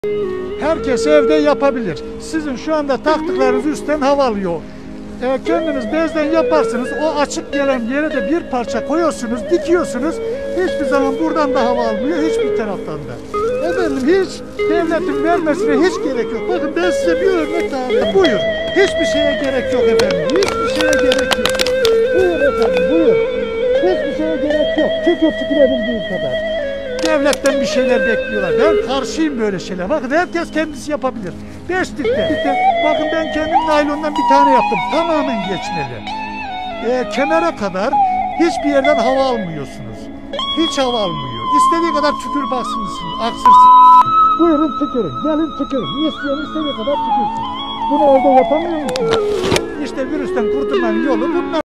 Herkes evde yapabilir. Sizin şu anda taktıklarınız üstten hava alıyor. Kendiniz bezden yaparsınız. O açık gelen yere de bir parça koyuyorsunuz, dikiyorsunuz. Hiçbir zaman buradan da hava almıyor, hiçbir taraftan da. Efendim hiç devletin vermesine hiç gerek yok. Bakın ben size bir örnek daha vereyim. Buyur. Hiçbir şeye gerek yok efendim. Hiçbir şeye gerek yok. Buyur efendim, buyur. Hiçbir şeye gerek yok. Tükürebildiği kadar. Devletten bir şeyler bekliyorlar. Ben karşıyım böyle şeyler. Bakın herkes kendisi yapabilir. Beşlikte. Bakın ben kendim naylondan bir tane yaptım. Tamamen geçmeli. Kenara kadar hiçbir yerden hava almıyorsunuz. Hiç hava almıyor. İstediği kadar tükür baksınsın, aksırsın. Buyurun tükürün. Gelin tükürün. İsteyen istediği kadar tükürsün. Bunu orada yapamıyor musunuz? İşte virüsten kurtulmanın yolu bunlar.